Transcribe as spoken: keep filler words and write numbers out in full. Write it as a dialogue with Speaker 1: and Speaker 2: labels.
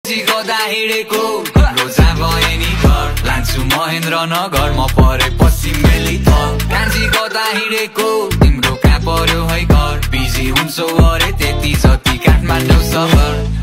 Speaker 1: कता हिँडेको तिम्रो जहाँ भए नि घर लान्छु महेन्द्र नगर म परे पश्चिम मेली थर कान्छी कता हिँडेको तिम्रो कहाँ पर्यो है घर बिजी हुन्छौ अरे त्यति जति काठमाडौँ सहर